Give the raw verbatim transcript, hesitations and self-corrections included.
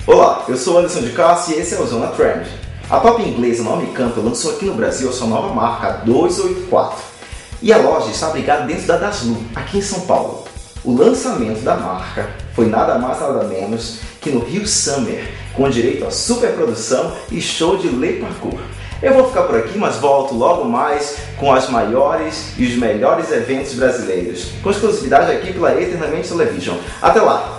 Olá, eu sou Anderson de Castro e esse é o Zona Trend. A top inglesa Naomi Campbell lançou aqui no Brasil a sua nova marca, a duzentos e oitenta e quatro. E a loja está abrigada dentro da Daslu, aqui em São Paulo. O lançamento da marca foi nada mais nada menos que no Rio Summer, com direito a superprodução e show de Le Parkour. Eu vou ficar por aqui, mas volto logo mais com as maiores e os melhores eventos brasileiros, com exclusividade aqui pela Eternamente Television. Até lá!